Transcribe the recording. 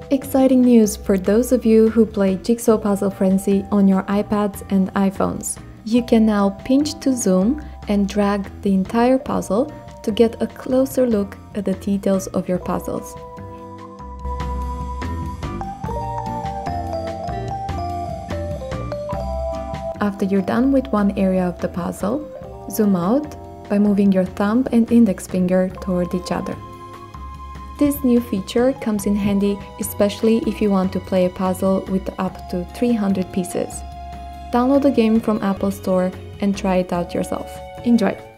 Exciting news for those of you who play Jigsaw Puzzle Frenzy on your iPads and iPhones. You can now pinch to zoom and drag the entire puzzle to get a closer look at the details of your puzzles. After you're done with one area of the puzzle, zoom out by moving your thumb and index finger toward each other. This new feature comes in handy especially if you want to play a puzzle with up to 300 pieces. Download the game from Apple Store and try it out yourself. Enjoy!